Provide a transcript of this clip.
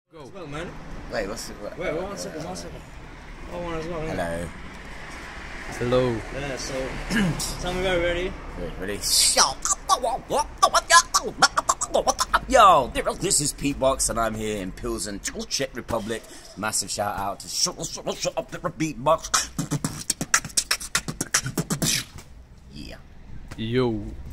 Go. As well, man. Wait, what's it? Wait, one second. Oh, one as well. Yeah. Hello. Hello. Yeah, so tell me when we're ready. Ready? Yo, this is Petebox and I'm here in Pilsen, Czech Republic. Massive shout out to Beatbox. Yeah. Yo.